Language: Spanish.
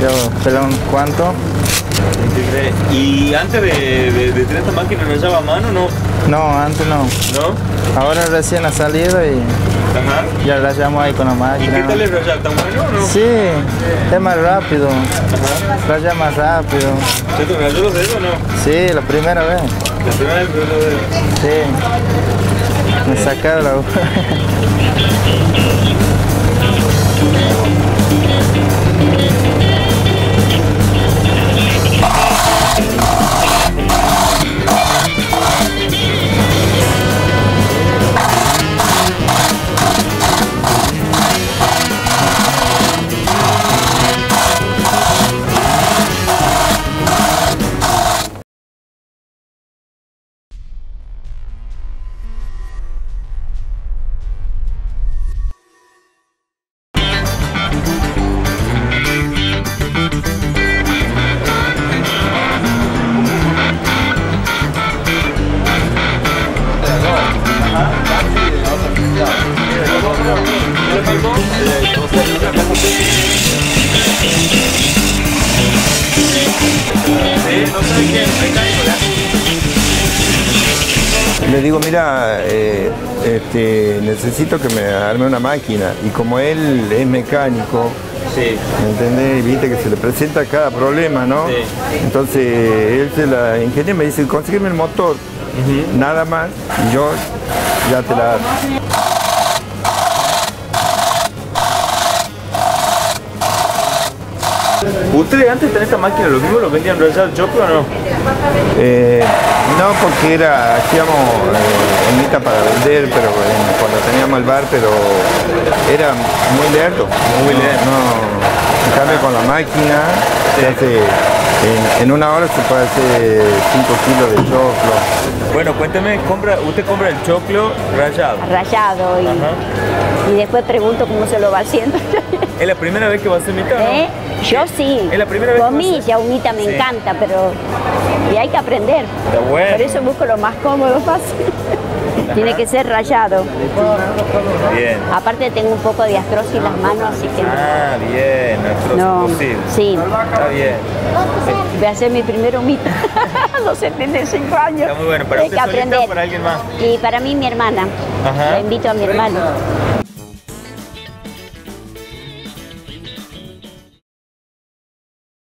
Yo, perdón, ¿cuánto? 23. ¿Y antes de tener esta máquina rayaba a mano, no? No, antes no. ¿No? Ahora recién ha salido y Ajá. ya rayamos ahí con la ¿Y máquina. qué tal es rayar? ¿Tan bueno o no? Sí, es más rápido. Ajá. Raya más rápido. ¿Ya te rayó los dedos o no? Sí, la primera vez. La primera vez que rayó los dedos. Sí. Me sacaron la aguja. Le digo, mira, necesito que me arme una máquina. Y como él es mecánico, Sí. ¿me entendés? Viste que se le presenta cada problema, ¿no? Sí. Entonces él se la ingenia, me dice, consígueme el motor, nada más, y yo ya te la hago. ¿Ustedes antes de tener esta máquina, lo mismo lo vendían rayado al choclo o no? No, porque hacíamos hornita para vender, pero cuando teníamos el bar, pero era muy lento. Muy lento. No, en cambio con la máquina, se hace, en una hora se puede hacer 5 kilos de choclo. Bueno, cuéntame, usted compra el choclo rayado. Rallado y después pregunto cómo se lo va haciendo. ¿Es la primera vez que va a hacer mitad o no? Yo sí. ¿Es la primera vez que Comí, vas a hacer? ya humita me encanta, pero y hay que aprender. Está bueno. Por eso busco lo más cómodo, fácil. Tiene que ser rallado. Bien. Aparte tengo un poco de artrosis en las manos, así que Ah, bien, no. posible. Sí. Está bien. Voy a hacer mi primera humita a los 75 años. Está muy bueno. ¿Para hay usted que solita aprender. o para alguien más? Y para mí mi hermana. Ajá. La invito a mi hermano.